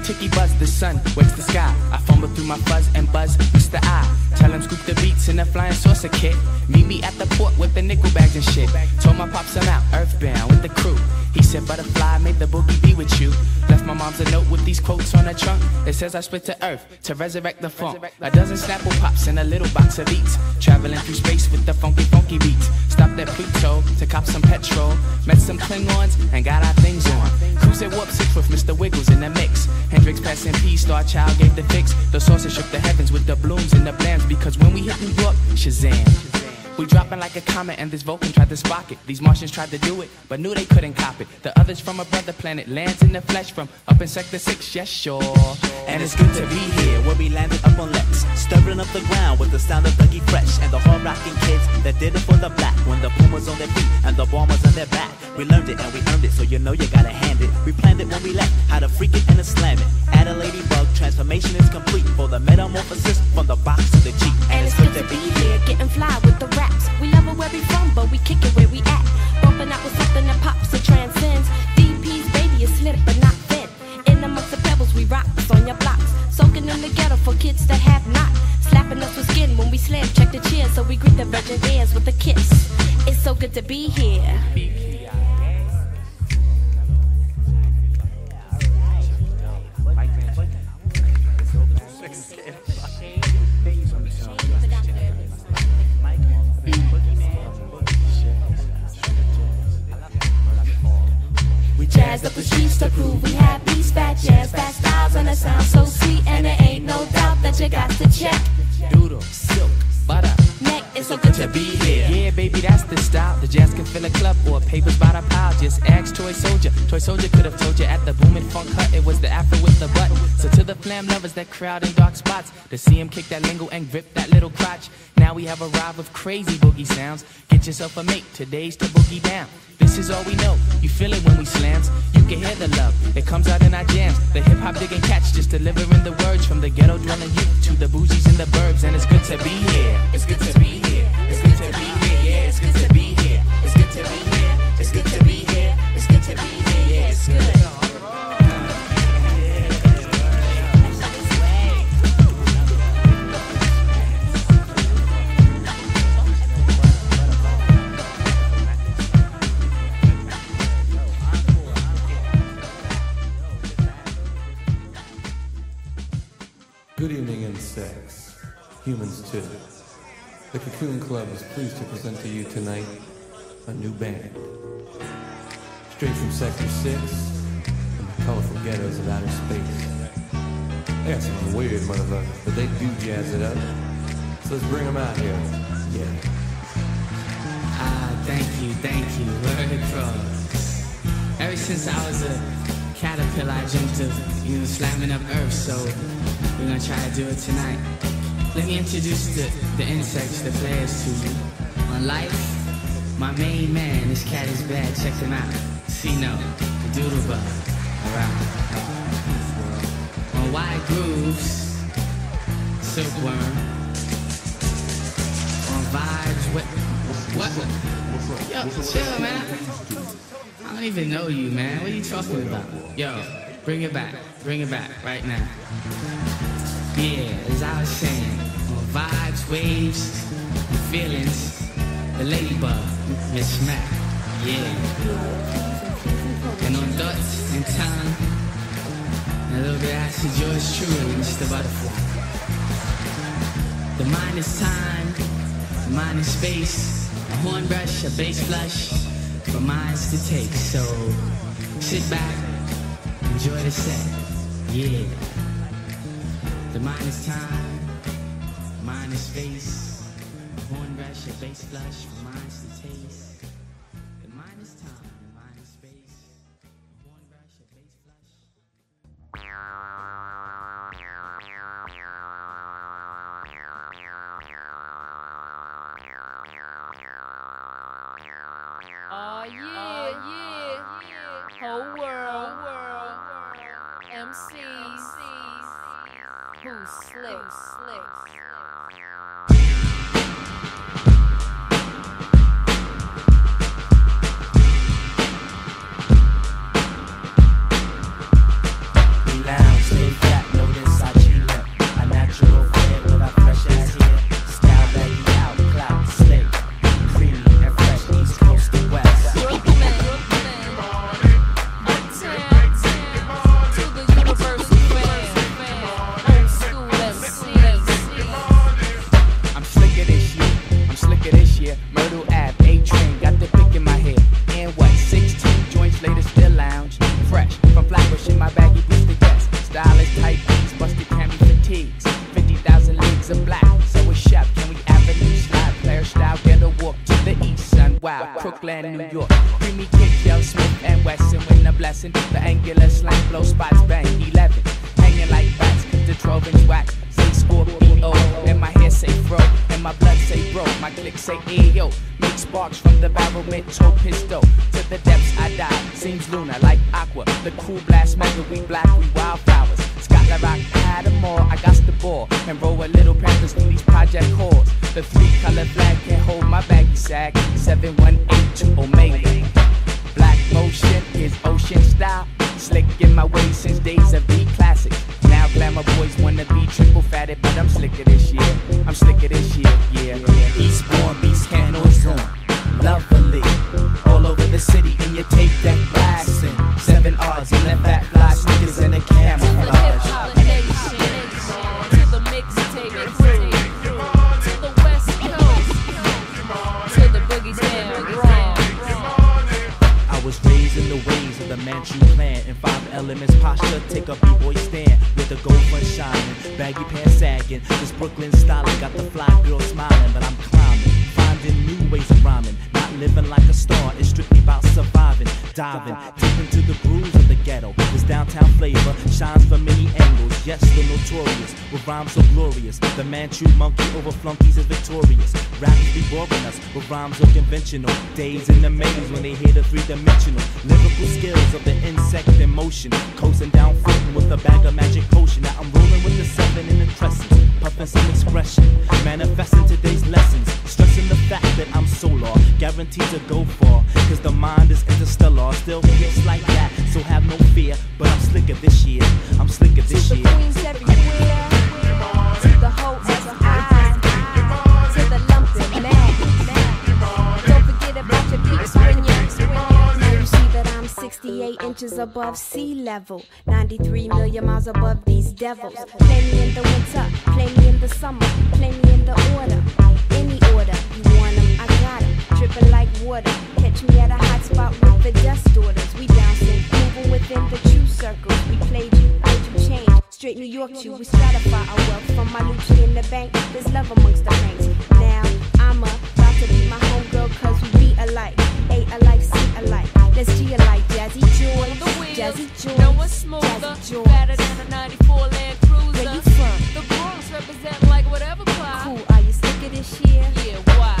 chicky buzz, the sun wakes the sky. I fumble through my fuzz and buzz, Mr. I. Tell him scoop the beats in a flying saucer kit. Meet me at the port with the nickel bags and shit. Told my pops I'm out, earthbound with the crew. He said butterfly, made the boogie be with you. Left my mom's a note with these quotes on her trunk. It says I split to earth to resurrect the funk. A dozen Snapple Pops and a little box of eats. Traveling through space with the funky, funky beats. Stopped at Pluto to cop some petrol. Met some Klingons and got our things on. Cruise at Warp 6 with Mr. Wiggles in the mix. Hendrix passing P, Star Child gave the fix. The saucer shook the heavens with the blooms and the blams. Because when we hit New York, Shazam. We dropping like a comet and this Vulcan tried to spark it. These Martians tried to do it, but knew they couldn't cop it. The others from a brother planet lands in the flesh from up in Sector 6, yes sure. And it's good to be here where we landed up on Lex, stirring up the ground with the sound of Dougie Fresh and the hard rocking kids that did it for the black. When the boom was on their feet and the bomb was on their back, we learned it and we earned it, so you know you gotta hand it. We planned it when we left, how to freak it and to slam it. Add a ladybug, transformation is complete for the metamorphosis from the box to the Jeep. And it's good to be here, getting fly with the raps. We love it where we from, but we kick it where we at. Bumping out with something that pops and transcends. DP's baby is slick but not thin. In amongst the pebbles we rock on your blocks. Soaking in the ghetto for kids that have not. Slapping us with skin when we slam. Check the cheers so we greet the virgin ears with a kiss. It's so good to be here. Jazzed up the streets to prove we have beats, fat jazz, fat styles, and it sounds so sweet. And there ain't no doubt that you got to check. Doodle, silk, butter. Neck, it's so good to be here. Yeah, baby, that's the style. The jazz can fill a club or papers by the pile. Just ask Toy Soldier. Toy Soldier could have told you at the Boomin' Funk Hut it was the afro with the butt. So to the flam lovers that crowd in dark spots, to see him kick that lingo and grip that little crotch. Now we have arrived with crazy boogie sounds. Get yourself a mate, today's to boogie down. This is all we know, you feel it when we slams. You can hear the love, it comes out in our jams. The hip-hop digging cats just delivering the words. From the ghetto dwelling youth to the bougies in the burbs. And it's good to be here, it's good to be here. It's good to be here, yeah, it's good to be here. It's good to be here, it's good to be here. It's good to be here, yeah, it's good. Good evening, insects. Humans, too. The Cocoon Club is pleased to present to you tonight a new band. Straight from Sector 6 and the colorful ghettos of outer space. They got some weird motherfuckers, but they do jazz it up. So let's bring them out here. Yeah. Thank you, Word across. Ever since I was a caterpillar, I dreamt of, slamming up Earth, so we're gonna try to do it tonight. Let me introduce the insects, the players to you. On life, my main man, this cat is bad, check him out. C-No, the doodle bug, around. On wide grooves, silkworm. On vibes, what? Yo, chill, man. I don't even know you, man. What are you talking about? Yo, bring it back right now. Yeah, as I was saying, on vibes, waves, feelings, the ladybug, Miss Smack, yeah. And on dots and tongue, and a little bit of acid, yours truly, Mr. Butterfly. The mind is time, the mind is space, a horn brush, a bass flush, for minds to take. So sit back, enjoy the set, yeah. The mind is time, mind is space, a horn brush, a bass flush, for minds to taste. The mind is time, the mind is space, a horn brush, a bass flush. Oh yeah, whole world, MCs, who's slick. We lounge, wild, Crooklyn, New York. Creamy kids yell Smith and Wesson when the blessing. The angular slang blow spots bang 11. Hanging like bats, the 12-inch wax. Say Scorpio, and my hair say fro, and my blood say bro. My click say ayo. Make sparks from the barrel, mental pistol. To the depths I dive, seems lunar like aqua. The cool blast mega, we black, we wildflowers. Scotland Rock had them all, I got the ball. And roll a little Panthers through these project halls. The 3-color flag can't hold my baggy sag. 7182 Omega. Black motion is ocean style. Slick in my ways since days of the classic. Now glamour boys wanna be triple fatted, but I'm slicker this year. I'm slicker this year, yeah. Eastbourne, beast candles on. Lovely. All over the city in your tape deck blasting. 7 R's in the fat fly sneakers and a camouflage. To the mixtape, to the West Coast, to the boogie down. I was raised in the ways of the Manchu clan. In 5 elements posture, take a b-boy stand. With the gold front shining, baggy pants sagging. This Brooklyn styling, got the fly girl smiling. But I'm climbing, finding new ways of rhyming. Not living like a star, it's strictly about surviving. Diving deep into the grooves of the ghetto. This downtown flavor shines from many angles. Yes, the notorious, with rhymes so glorious. The Manchu monkey over flunkies is victorious. Rappers be boring us with rhymes so conventional. Days in the maze when they hear the 3-dimensional lyrical skills of the insect in motion. Coasting down floating with a bag of magic potion. Now I'm rolling with the 7 in the crescent. Puffin' some expression, manifesting today's lessons. Stressing the fact that I'm solar, guaranteed to go far. Cause the mind is interstellar, still feels like that. So have no fear, but I'm slicker this year. I'm slicker this year. To the queens everywhere, to the whole S.I., to the lumpin' man. Don't forget about your peeps when now you see that I'm 68 inches above sea level, 93 million miles above these devils. Play me in the winter, play me in the summer, play me in the order, any order. You want 'em, I got 'em, dripping like water. Catch me at a hot spot with the dust orders. We bouncing, moving within the true circles. We played you, made you change. Straight New York to we stratify our wealth from my Lucci in the bank. There's love amongst the ranks. Now I'm about to be my homegirl 'cause we be alike, A alike, C alike. Let's G alike, Jazzy Joy, Jazzy Joy, No one's smoother, fatter than a 94 Land Cruiser. Where you from? The Bronx represent like whatever ply. Cool, are you sick of this year? Yeah, why?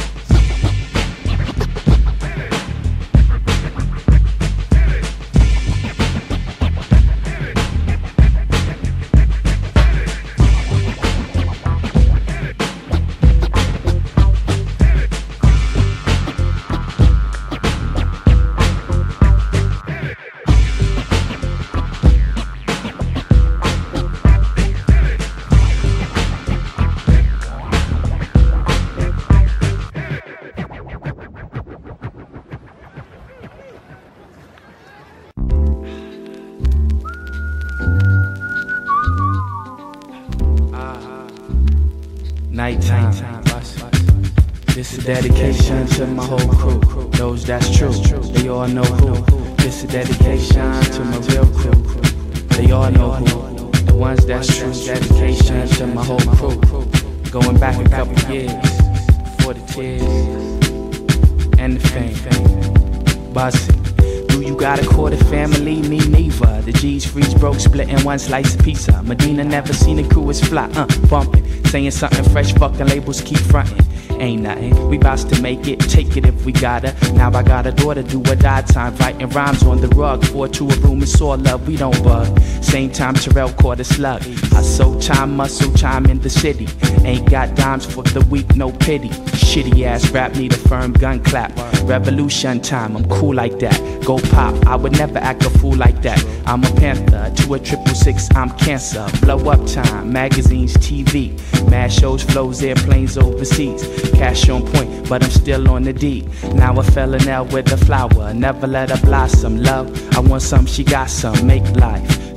Nighttime. This is dedication to my whole crew. Those that's true, they all know who. This is dedication to my real crew. They all know who. The ones that's true. Dedication to my whole crew. Going back a couple years before the tears and the fame. Buzzing. Do you got a quarter family? Me neither. The G's freeze broke, splitting one slice of pizza. Medina never seen a crew as fly, bumping. Saying something fresh, fucking labels keep frontin'. Ain't nothing, we bout to make it, take it if we gotta. Now I got a daughter, do or die time, writing rhymes on the rug. 4-2 a room, it's all love, we don't bug. Same time Terrell caught a slug. I sold time, muscle time in the city. Ain't got dimes for the weak, no pity. Shitty ass rap need a firm gun clap. Revolution time, I'm cool like that. Go pop, I would never act a fool like that. I'm a panther, to a 666, I'm cancer. Blow up time, magazines, TV. Mad shows, flows, airplanes overseas. Cash on point, but I'm still on the D. Now I fell in love with a flower, never let her blossom. Love, I want some, she got some, make life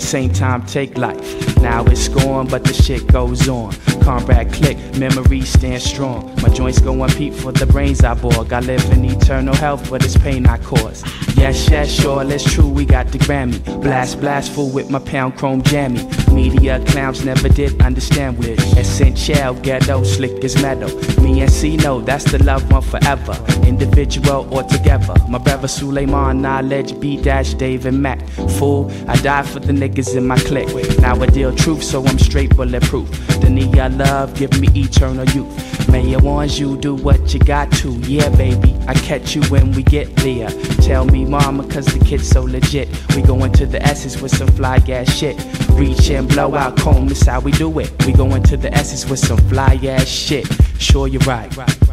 same time take life. Now it's gone, but the shit goes on. Comrade click, memories stand strong. My joints go on peep for the brains I bore. I live in eternal health for this pain I cause. Yes, yes, sure, it's true, we got the Grammy. Blast, blastful with my pound chrome jammy. Media clowns never did understand with essential ghetto, slick as metal. Me and C know that's the love one forever. Individual or together. My brother Suleiman, knowledge, B-Dave and Mac. Fool, I die for the niggas in my clique. Now I deal truth, so I'm straight bulletproof. The need I love, give me eternal youth. May I want you do what you got to. Yeah, baby, I catch you when we get there. Tell me, mama, cause the kid's so legit. We go into the S's with some fly ass shit. Reach and blow out comb, this how we do it. We go into the S's with some fly ass shit. Sure, you're right.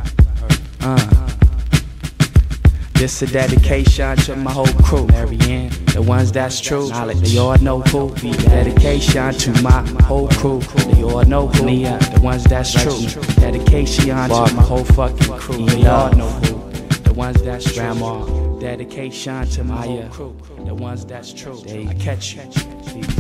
This a dedication to my whole crew. Marianne, the ones that's true. Knowledge, they all know who. Be dedication to my whole crew. They all know who. Nia, the ones that's true. Dedication to my whole fucking crew. They all know who. The ones that's true. Grandma, dedication to my whole crew. The ones that's true. I catch you. Peace.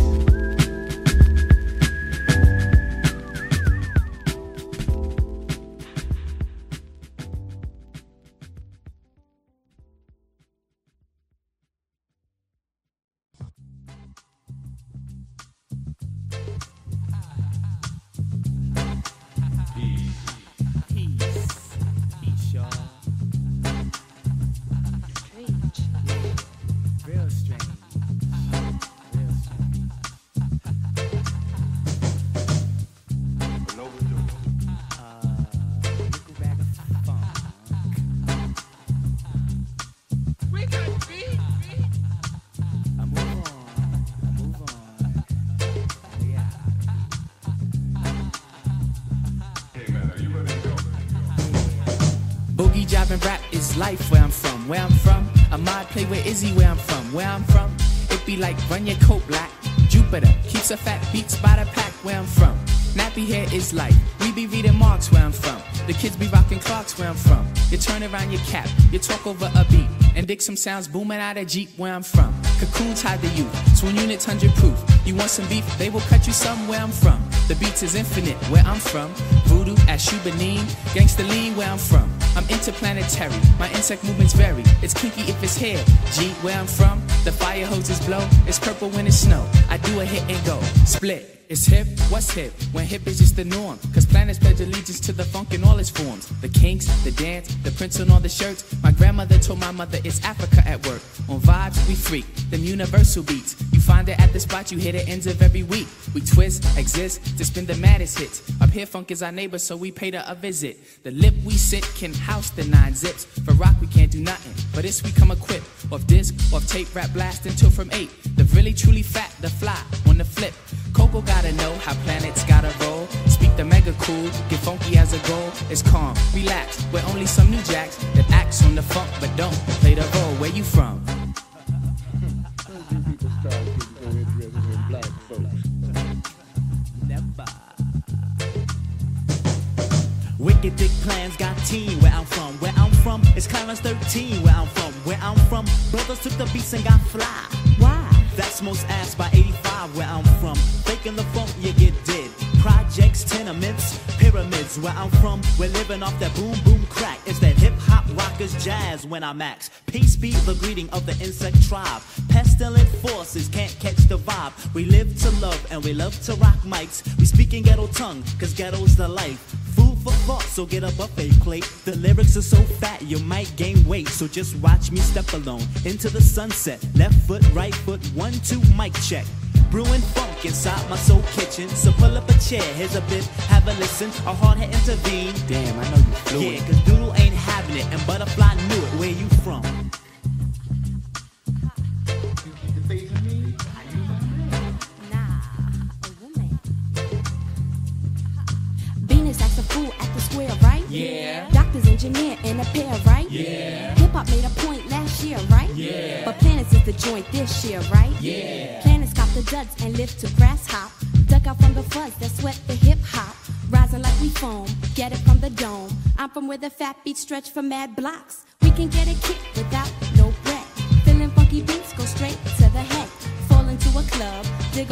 Boogie jiving rap is life where I'm from. Where I'm from, I might play with Izzy where I'm from. Where I'm from, it be like run your coat black. Jupiter keeps a fat beats by the pack where I'm from. Nappy hair is life, we be reading Marx where I'm from. The kids be rocking Clarks where I'm from. You turn around your cap, you talk over a beat, and dig some sounds booming out of Jeep where I'm from. Cocoons hide the youth, twin units 100 proof. You want some beef, they will cut you some where I'm from. The beats is infinite where I'm from. Voodoo at Shubanin, gangsta lean where I'm from. I'm interplanetary, my insect movements vary. It's kinky if it's hair, G where I'm from. The fire hoses blow, it's purple when it's snow. I do a hit and go, split. It's hip, what's hip? When hip is just the norm. Cause planets pledge allegiance to the funk in all its forms. The kinks, the dance, the prints on all the shirts. My grandmother told my mother it's Africa at work. On vibes, we freak, them universal beats. You find it at the spot, you hit it ends of every week. We twist, exist, to spin the maddest hits. Up here funk is our neighbor, so we paid her a visit. The lip we sit can house the 9 zips. For rock we can't do nothing, for this we come equipped. Off disc, off tape, rap blast until from 8. The really truly fat, the fly, on the flip. Coco gotta know how planets gotta roll. Speak the mega cool, get funky as a goal. It's calm, relax, we're only some new jacks that acts on the funk but don't play the role. Where you from? Never. Wicked dick plans got teen where I'm from. Where I'm from, it's Clarence 13 where I'm from. Where I'm from, brothers took the beats and got fly. Why? That's most ass by 85 where I'm from. Faking the funk, you get dead. Projects, tenements, pyramids where I'm from. We're living off that boom boom crack. It's that hip hop rockers jazz when I max. Peace be the greeting of the insect tribe. Pestilent forces can't catch the vibe. We live to love and we love to rock mics. We speak in ghetto tongue, cause ghetto's the life. Food for thought, so get a buffet plate. The lyrics are so fat, you might gain weight. So just watch me step alone into the sunset. Left foot, right foot, 1, 2, mic check. Brewing funk inside my soul kitchen. So pull up a chair, here's a bit, have a listen. A hard head intervene. Damn, I know you flew Yeah, it. cause Doodle ain't having it, and Butterfly knew it. Where you from? Venus acts a fool at the square, right? Yeah. Doctors, engineer, and a pair, right? Yeah. Hip hop made a point last year, right? Yeah. But Planets is the joint this year, right? Yeah. Planets got the duds and live to grass hop. Duck out from the fuzz that sweat the hip hop. Rising like we foam, get it from the dome. I'm from where the fat beats stretch for mad blocks. We can get it kicked without no breath. Feeling funky beats, go straight to the head. Fall into a club, dig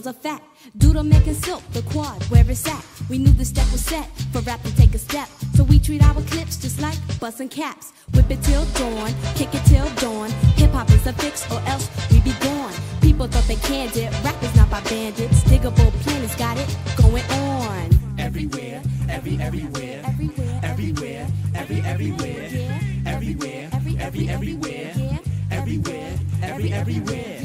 a fact. Doodle making silk, the quad, where it's at. We knew the step was set for rap to take a step. So we treat our clips just like bussin' caps. Whip it till dawn, kick it till dawn. Hip-hop is a fix or else we be gone. People thought they canned it, rap is not by bandits. Diggable planets got it going on. Everywhere, everywhere, everywhere, everywhere, everywhere, everywhere, everywhere, everywhere, everywhere, everywhere.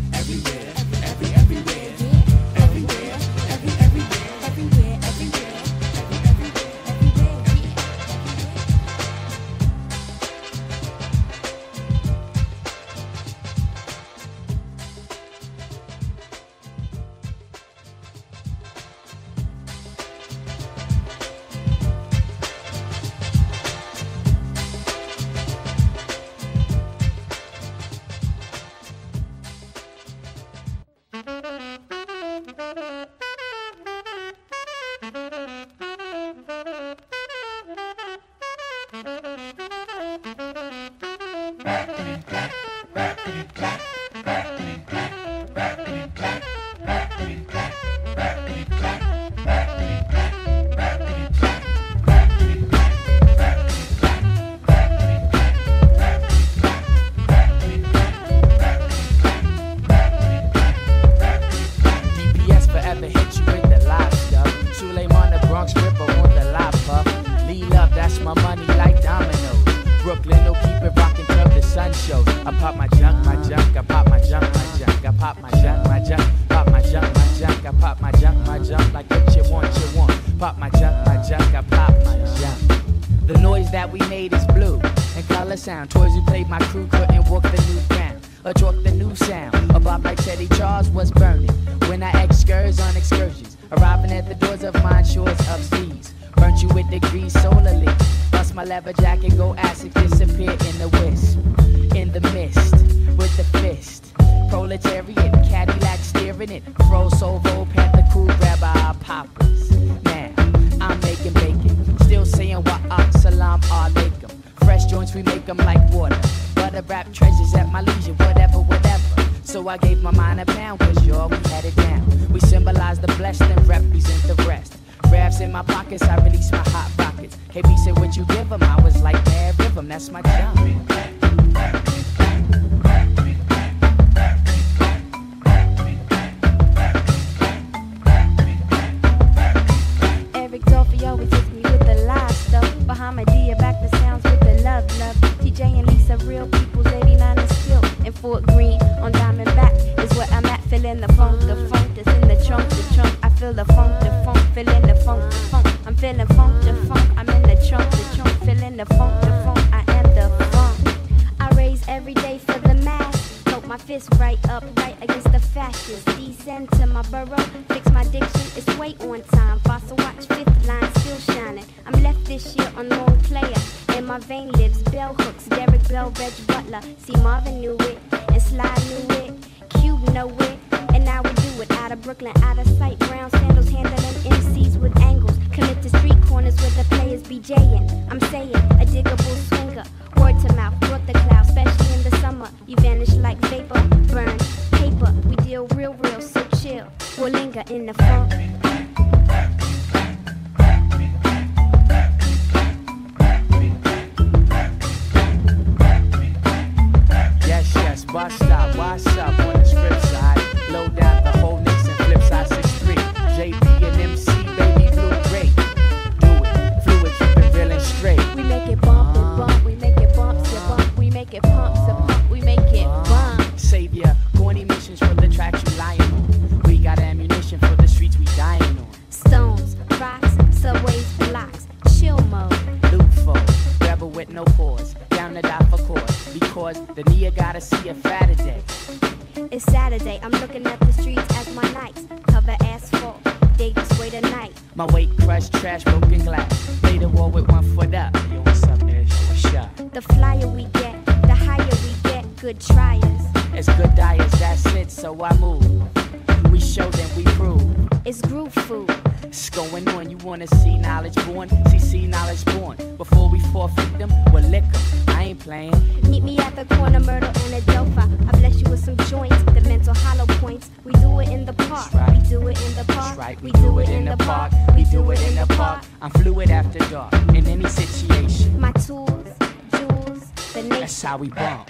Sound. Toys we played, my crew couldn't walk the new ground or talk the new sound. A bop like Teddy Charles was burning when I excurs on excursions, arriving at the doors of mine shores of seas. Burnt you with degrees solarly. Bust my leather jacket, go acid, disappear in the wisp, in the mist, with the fist. Proletariat, Cadillac steering it. Fro, Sovo, Panther, cool, grab our poppers. Now, I'm making bacon, still saying wa'ak, salam alaikum. Fresh joints, we make them like water. Butter rap treasures at my leisure, whatever, whatever. So I gave my mind a pound, cause y'all, we had it down. We symbolize the blessed and represent the rest. Raps in my pockets, I release my hot rockets. KB said what you give them, I was like, man, rhythm, that's my job. Eric Dolphy always hits me with the live stuff. Bahamadia back the sounds with the love. TJ and Lisa, real people's 89 is still in Fort Greene on Diamondback is where I'm at, feeling the funk that's in the trunk. I feel the funk, feeling the funk. I'm feeling funk, I'm in the trunk, feeling the funk, I am the funk. I raise every day for the mass, poke my fist right up, right against the fascists. Descend to my burrow, fix my diction, it's way on time. Fossil watch, fifth line, still shining. I'm left this year on long player. In my vein lives bell hooks, Derek Bell, Reg Butler. See Marvin knew it, and Sly knew it, Cube know it, and now we do it. Out of Brooklyn, out of sight, brown sandals handling MCs with angles. Commit to street corners where the players be jaying. I'm saying, a diggable swinger, word to mouth, brought the cloud, especially in the summer. You vanish like vapor, burn paper. We deal real, so chill. We'll linger in the funk. Bus stop, what's up on the script side? Low down the whole Nixon, flip side 6'3". JB and MC, baby blue great. Do it, fluid, keep it real and straight. We make it bump and bump, we make it bump to bump, we make it pump to pump, we make it bump. Savior, corny missions for the tracks you lying on. We got ammunition for the streets we dying on. Stones, rocks, subways, blocks, chill mode. Loot for, rebel with no pause, down to die for cause. Because the Nia gotta see a fatter day. It's Saturday, I'm looking at the streets as my nights cover asphalt, they just wait a night. My weight crushed, trash, broken glass. Play the wall with 1 foot up. Yo, what's up, man? Shot. The flyer we get, the higher we get, good triers. It's good diets, that's it, so I move. We show them we prove. It's groove food, It's going on, you wanna see knowledge born? See knowledge born. Before we forfeit them, we're liquor. I ain't playing. Meet me at the corner, Myrtle and Adelphi. I bless you with some joints, the mental hollow points. We do it in the park. That's right. We do it in the park. That's right. We do it in the park. We do it in the park. I'm fluid after dark in any situation. My tools, jewels, the nation. That's how we bomb.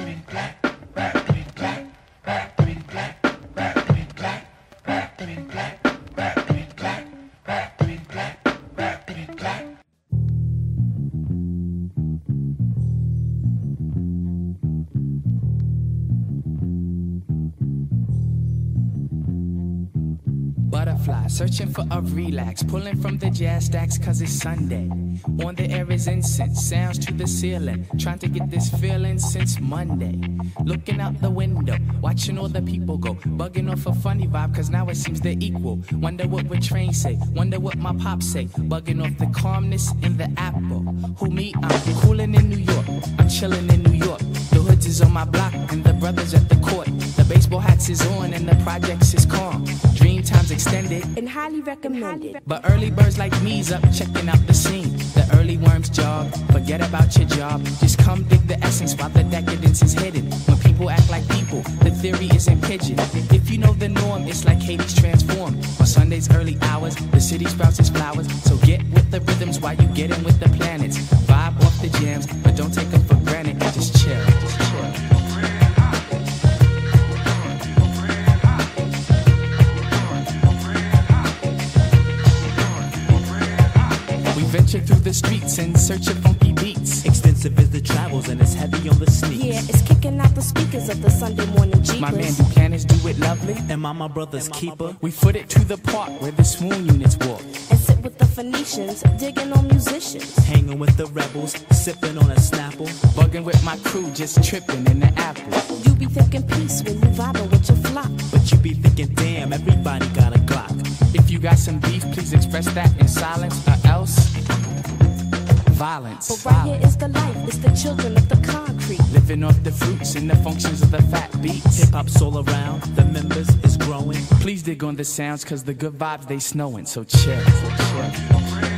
Butterfly, searching for a relax, pulling from the jazz stacks cause it's Sunday. On the air is incense, sounds to the ceiling, trying to get this feeling since Monday. Looking out the window, watching all the people go, bugging off a funny vibe cause now it seems they're equal. Wonder what would train say, wonder what my pops say, bugging off the calmness in the apple. Who me? I'm coolin' in New York, I'm chillin' in New York. The hoods is on my block and the brothers at the court. The baseball hats is on and the projects is calm. Dream times extended And highly recommended. but early birds like me's up checking out the scene. The early worms jog, forget about your job. Just come dig the essence while the decadence is hidden. When people act like people, the theory isn't pigeon. If you know the norm, it's like Hades transformed. On Sunday's early hours, the city sprouts its flowers. So get with the rhythms while you get in with the planets. Vibe off the jams, but don't take them for granted. Just chill, just chill. Venture through the streets in search of funky beats. Extensive is the travels and it's heavy on the sneaks. Yeah, it's kicking out the speakers of the Sunday morning jeepers. My man Buchanan's do it lovely. Am I my brother's keeper? We foot it to the park where the swoon units walk. And sit with the Phoenicians, digging on musicians. Hanging with the rebels, sipping on a Snapple. Bugging with my crew, just tripping in the apple. You be thinking peace when you vibing with your flock. But you be thinking, damn, everybody got a Glock. If you got some beef, please express that in silence, or else violence. But right here is the life, it's the children of the concrete. Living off the fruits and the functions of the fat beats. Hip hop's all around, the members is growing. Please dig on the sounds, cause the good vibes they snowing, so chill, so chill.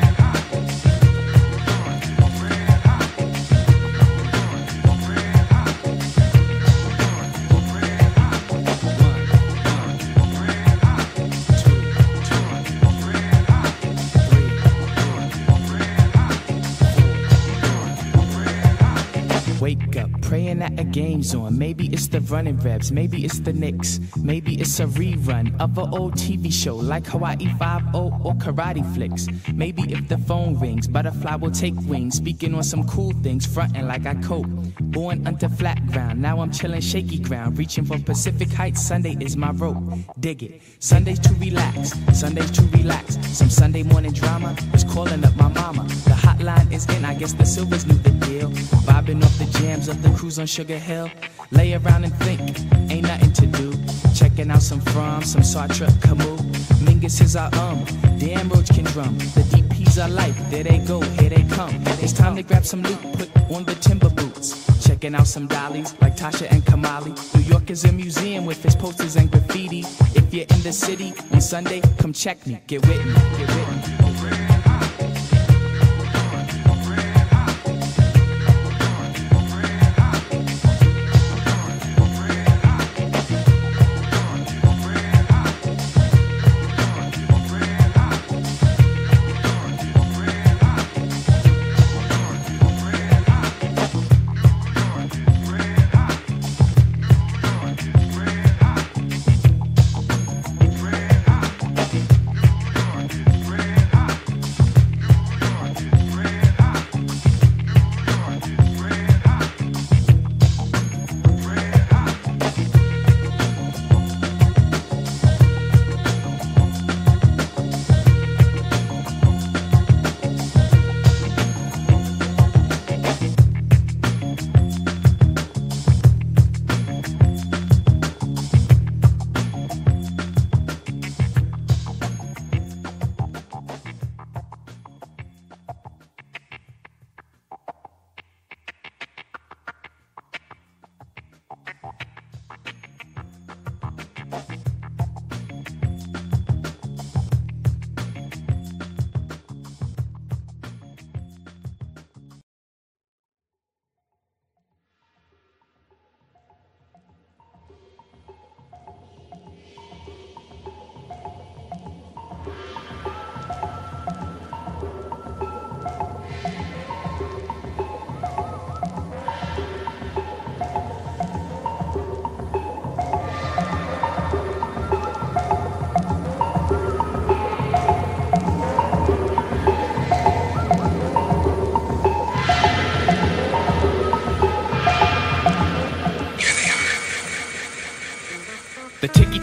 Wake up, praying that a game's on. Maybe it's the running Rebs, maybe it's the Knicks, maybe it's a rerun of an old TV show like Hawaii 5-0 or Karate Flicks. Maybe if the phone rings, butterfly will take wings, speaking on some cool things, fronting like I cope. Born under flat ground, now I'm chilling shaky ground, reaching for Pacific Heights. Sunday is my rope, dig it. Sundays to relax, Sundays to relax. Some Sunday morning drama is calling up my mama. The hotline is in, I guess the Silvers knew the deal. Vibing off the jams of the cruise on Sugar Hill. Lay around and think, ain't nothing to do. Checking out some Fromm, some Sartre, Camus. Mingus is our damn Roach can drum. The DPs are life, there they go, here they come. It's time to grab some loot, put on the timber boots. Checking out some dollies like Tasha and Kamali. New York is a museum with its posters and graffiti. If you're in the city on Sunday, come check me, get with me, get with me.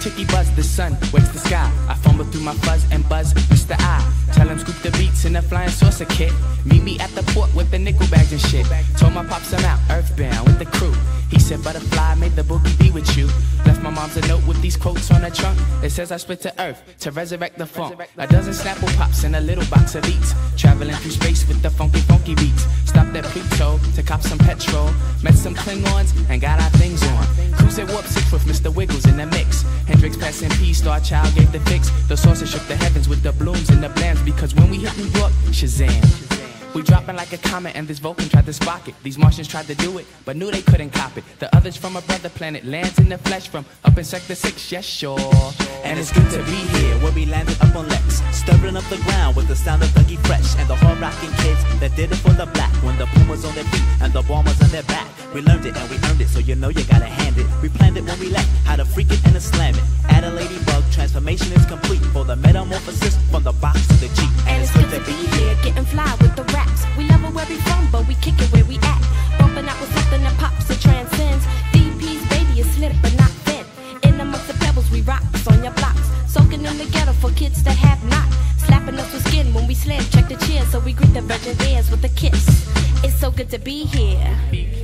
ticky buzz, the sun wakes the sky. I fumble through my fuzz and buzz, Mr. I. Tell him scoop the beats in a flying saucer kit. Meet me at the port with the nickel bags and shit. Told my pops I'm out, earthbound with the crew. He said, butterfly, made the boogie be with you. Left my mom's a note with these quotes on her trunk. It says I split to earth to resurrect the funk. A dozen Snapple pops and a little box of eats. Traveling through space with the funky, funky beats. Stopped at Pluto to cop some petrol. Met some Klingons and got our things on. Cruising warp 6 with Mr. Wiggles in the mix. Hendrix passing P, Star Child gave the fix. The saucer shook the heavens with the blooms and the blams. Because when we hit New York, Shazam. We dropping like a comet and this Vulcan tried to spark it. These Martians tried to do it, but knew they couldn't cop it. The others from a brother planet lands in the flesh from up in Sector 6, yes sure. And it's good to be here, where we landed up on Lex, stirring up the ground with the sound of Dougie Fresh and the hard rocking kids that did it for the black. When the Pumas on their feet and the Bombers on their back, we learned it and we earned it, so you know you gotta hand it. We planned it when we left, how to freak it and to slam it. Add a ladybug, transformation is complete for the metamorphosis from the box to the Jeep. And it's good to be here, getting fly with the raps. We love it where we from, but we kick it where we at. Bumping out with something that pops and transcends. DP's baby is slip but not thin. In amongst the pebbles we rocks on your blocks. Soaking in the ghetto for kids that have not. Slapping us with skin when we slam, check the cheers. So we greet the virgin ears with a kiss. It's so good to be here.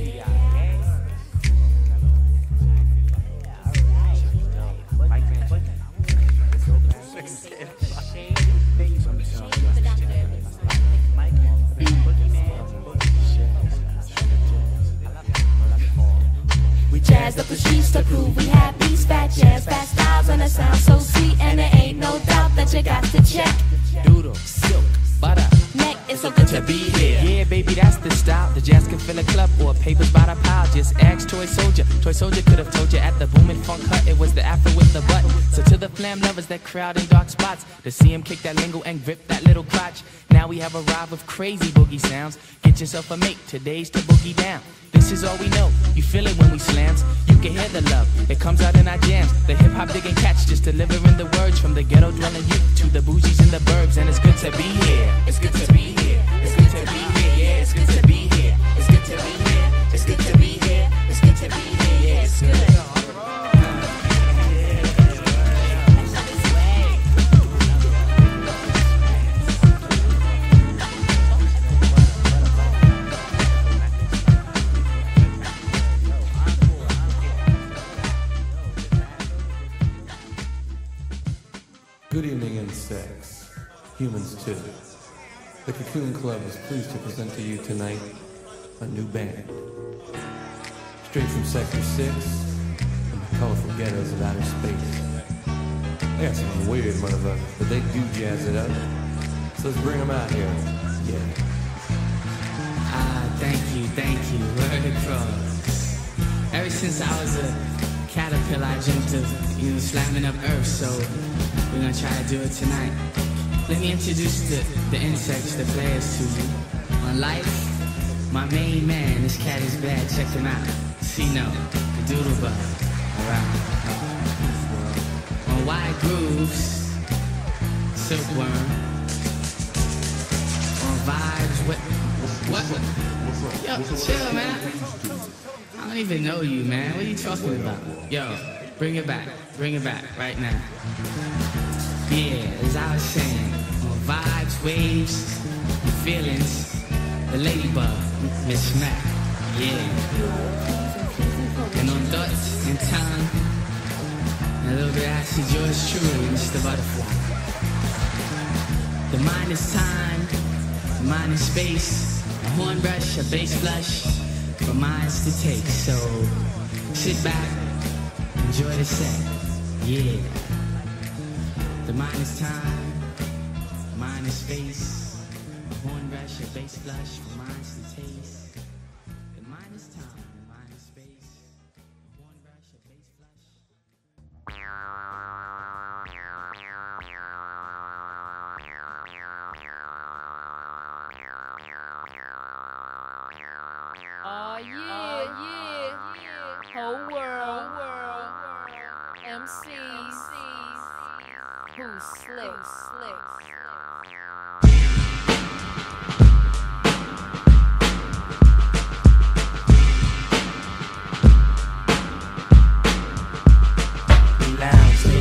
We jazzed up the streets to prove we have beats, fat jazz, fat styles, and it sounds so sweet. And there ain't no doubt that you got to check. Doodle, silk, butter. Neck, it's so good to be here. Yeah, baby, that's the style. The jazz can fill a club or papers by the pile. Just ask Toy Soldier. Toy Soldier could have told you at the Boomin' Funk Hut it was the afro with the butt. So to the flam lovers that crowd in dark spots, to see him kick that lingo and grip that little crotch. Now we have arrived with crazy boogie sounds. Get yourself a mate, today's to boogie down. This is all we know, you feel it when we slams. You can hear the love, it comes out in our jams. The hip-hop digging cats just delivering the words from the ghetto dwelling youth to the bougies in the burbs. And it's good to be here, it's good to be here, it's good to be here, yeah, it's good to be here, it's good to be here, it's good to be here, it's good to be here, yeah, it's good. Good evening, insects. Humans, too. The Cocoon Club is pleased to present to you tonight a new band. Straight from Sector 6 and the colorful ghettos of outer space. They got some weird motherfuckers, but they do jazz it up. So let's bring them out here. Yeah. Thank you, word across. Ever since I was a caterpillar, I dreamt of, slamming up Earth, so we're gonna try to do it tonight. Let me introduce the insects, the players to you. On life, my main man, this cat is bad, check him out. Sino, the doodle bug, alright. On wide grooves, silkworm. On vibes, what? Yo, chill, man. I don't even know you, man. What are you talking about? Yo, bring it back right now. Yeah, as I was saying, on vibes, waves, and feelings, the ladybug, Miss Smack, yeah. And on thoughts and tongue, and a little bit of acid, yours truly, Mr. Butterfly. The mind is time, the mind is space, a horn brush, a bass flush, for minds to take. So sit back, enjoy the set, yeah. The mind is time, mind is space, a horn rush, a bass flush, for minds to taste. The mind is time, the mind is space, a horn rush, a bass flush. Oh yeah, whole world, MCs, who's slick. We lounge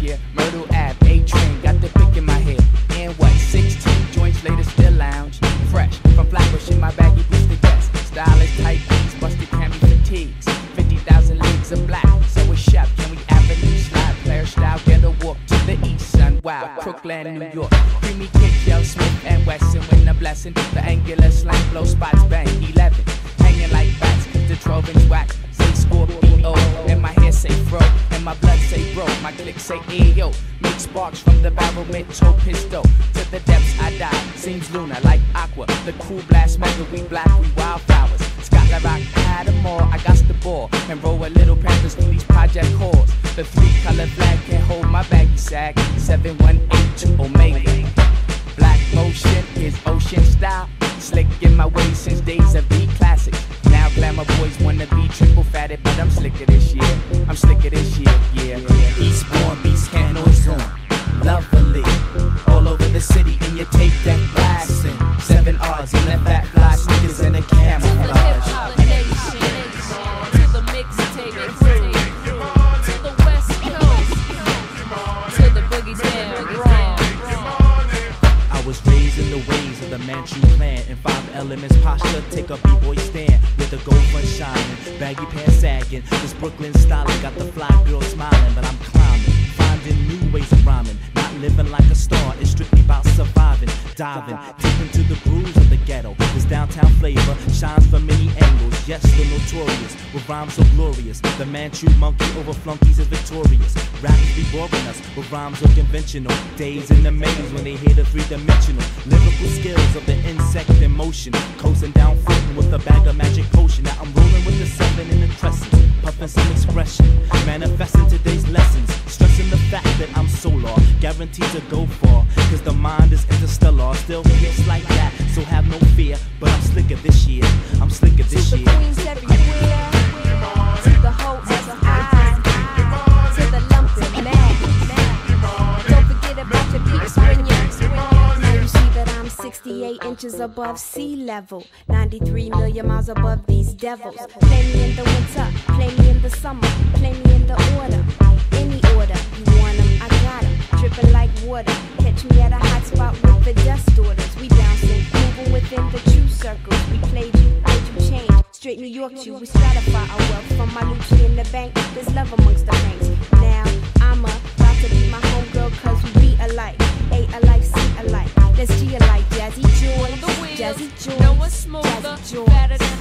yeah. Myrtle Ave, A-Train, got the pick in my head. And what, 16 joints later, still lounge. Fresh from Flatbush in my baggy boots to guess. Stylish tight beats, busted cami fatigues. 50,000 leagues of black, so it's shop. Can we avenue slide? Player style, get a walk to the east, son. Wow, Crooklyn, New York. Creamy kick, Yell Smith and Wesson. Win a blessing. The angular slang, blow spots, bang. 11. Hanging like bats, the 12-inch whack. Say Scorpio, and my hair say fro, and my blood say bro. My click say ayo. Make sparks from the barrel, mid-toe pistol. To the depths I dive. Seems lunar like aqua. The cool blast smoker, we black, we wildflowers. Scotland Rock, had them all. I got the ball and roll a little Panthers through these project halls. The 3-color flag can't hold my baggy sag. 7182 Omega. Black motion is ocean style. Slick in my way since days of the classics. Now glamour boys wanna be triple fatted, but I'm slicker this year. I'm slicker this year, yeah. Eastbourne beats can't noise on. Lovely, all over the city in your tape deck blasting. 7 R's in the fat fly sneakers and a camouflage. To the mixtape, to the West Coast, to the boogie down. I was raised in the ways of the Manchu clan. In 5 elements posture, take a b-boy stand. With the gold front shining, baggy pants sagging. This Brooklyn styling got the fly girl smiling. But I'm climbing, finding new ways of rhyming. Not living like a star, it's strictly about surviving. Diving deep into the grooves of the ghetto. This downtown flavor shines from many angles. Yes, the notorious, with rhymes so glorious. The Manchu monkey over flunkies is victorious. Rappers be boring us with rhymes so conventional. Days in the maze when they hear the 3-dimensional lyrical skills of the insect in motion. Coasting down floating with a bag of magic potion. Now I'm rolling with the 7 in the crescent, puffing some expression, manifesting today's lessons, stressing the fact that I'm solar, guaranteed to go far. Cause the mind is interstellar, still hits like that, so have no fear. But I'm slicker this year, I'm slicker this year. To the queens everywhere, to the whole S.I., to the lumpin' mag. Don't forget about your peeps when now you see that I'm 68 inches above sea level, 93 million miles above these devils. Play me in the winter, play me in the summer, play me in the order, any order. You want 'em, I got 'em, dripping like water. Catch me at a hot spot with the dust orders. We bouncing, moving within the true circles. We played you, made you change. Straight New York to, we stratify our wealth. From my Lucci in the bank, there's love amongst the ranks. Now I'm about to be my homegirl, cause we be alike, A alike, C alike. Let's G alike, Jazzy Joy, The wheels, Jazzy Joy, no one's smoother, Jazzy Joy. better than